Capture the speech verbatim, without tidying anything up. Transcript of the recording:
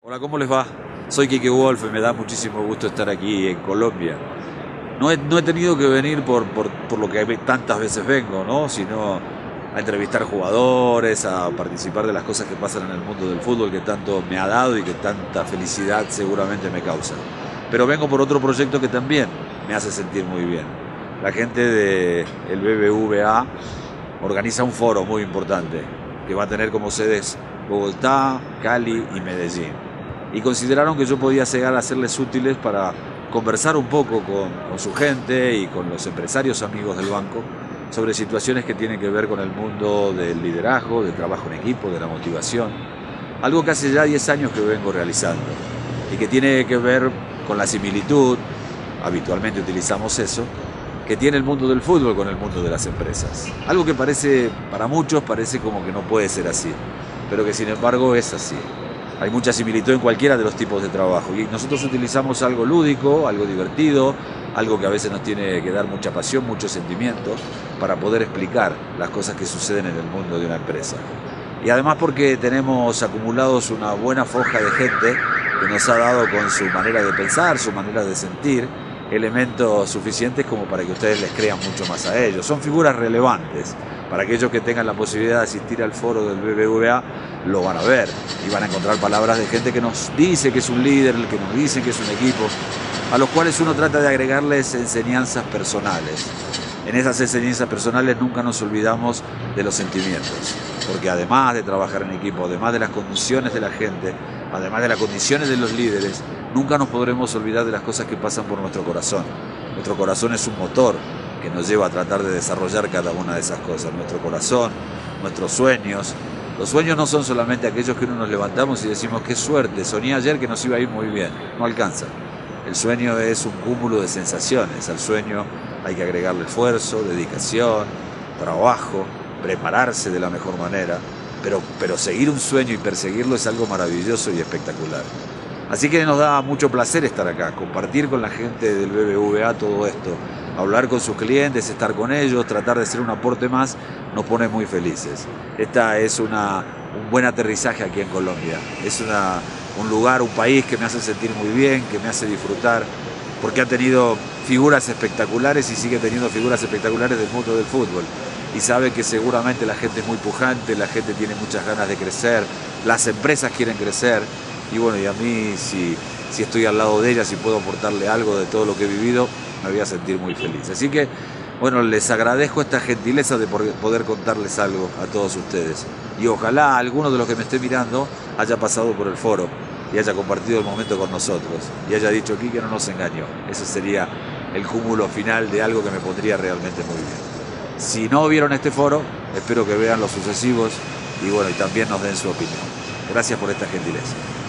Hola, ¿cómo les va? Soy Quique Wolf y me da muchísimo gusto estar aquí en Colombia. No he, no he tenido que venir por, por, por lo que tantas veces vengo, ¿no? Sino a entrevistar jugadores, a participar de las cosas que pasan en el mundo del fútbol que tanto me ha dado y que tanta felicidad seguramente me causa. Pero vengo por otro proyecto que también me hace sentir muy bien. La gente del B B V A organiza un foro muy importante que va a tener como sedes Bogotá, Cali y Medellín. Y consideraron que yo podía llegar a serles útiles para conversar un poco con, con su gente y con los empresarios amigos del banco sobre situaciones que tienen que ver con el mundo del liderazgo, del trabajo en equipo, de la motivación. Algo que hace ya diez años que vengo realizando y que tiene que ver con la similitud, habitualmente utilizamos eso, que tiene el mundo del fútbol con el mundo de las empresas. Algo que parece, para muchos, parece como que no puede ser así, pero que sin embargo es así. Hay mucha similitud en cualquiera de los tipos de trabajo y nosotros utilizamos algo lúdico, algo divertido, algo que a veces nos tiene que dar mucha pasión, mucho sentimiento para poder explicar las cosas que suceden en el mundo de una empresa. Y además porque tenemos acumulados una buena foja de gente que nos ha dado con su manera de pensar, su manera de sentir, elementos suficientes como para que ustedes les crean mucho más a ellos. Son figuras relevantes. Para aquellos que tengan la posibilidad de asistir al foro del B B V A, lo van a ver y van a encontrar palabras de gente que nos dice que es un líder, que nos dice que es un equipo, a los cuales uno trata de agregarles enseñanzas personales. En esas enseñanzas personales nunca nos olvidamos de los sentimientos, porque además de trabajar en equipo, además de las condiciones de la gente, además de las condiciones de los líderes, nunca nos podremos olvidar de las cosas que pasan por nuestro corazón. Nuestro corazón es un motor que nos lleva a tratar de desarrollar cada una de esas cosas. Nuestro corazón, nuestros sueños. Los sueños no son solamente aquellos que uno nos levantamos y decimos qué suerte, soñé ayer que nos iba a ir muy bien. No alcanza. El sueño es un cúmulo de sensaciones. Al sueño hay que agregarle esfuerzo, dedicación, trabajo, prepararse de la mejor manera. Pero, pero seguir un sueño y perseguirlo es algo maravilloso y espectacular. Así que nos da mucho placer estar acá, compartir con la gente del B B V A todo esto, hablar con sus clientes, estar con ellos, tratar de hacer un aporte más, nos pone muy felices. Esta es una, un buen aterrizaje aquí en Colombia. Es una, un lugar, un país que me hace sentir muy bien, que me hace disfrutar, porque ha tenido figuras espectaculares y sigue teniendo figuras espectaculares del mundo del fútbol. Y sabe que seguramente la gente es muy pujante, la gente tiene muchas ganas de crecer, las empresas quieren crecer. Y bueno, y a mí, si, si estoy al lado de ellas y puedo aportarle algo de todo lo que he vivido, me voy a sentir muy feliz. Así que, bueno, les agradezco esta gentileza de poder contarles algo a todos ustedes. Y ojalá alguno de los que me esté mirando haya pasado por el foro y haya compartido el momento con nosotros y haya dicho aquí que no nos engañó. Ese sería el cúmulo final de algo que me pondría realmente muy bien. Si no vieron este foro, espero que vean los sucesivos y bueno, y también nos den su opinión. Gracias por esta gentileza.